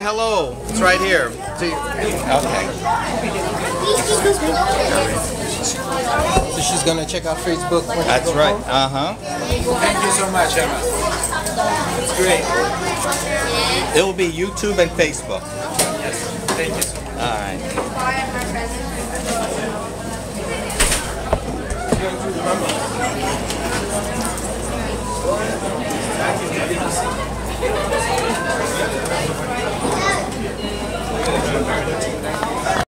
Hello, it's right here. Okay. So she's gonna check out Facebook. That's right. Thank you so much, Emma. It's great. It will be YouTube and Facebook. Yes. Thank you so much. All right.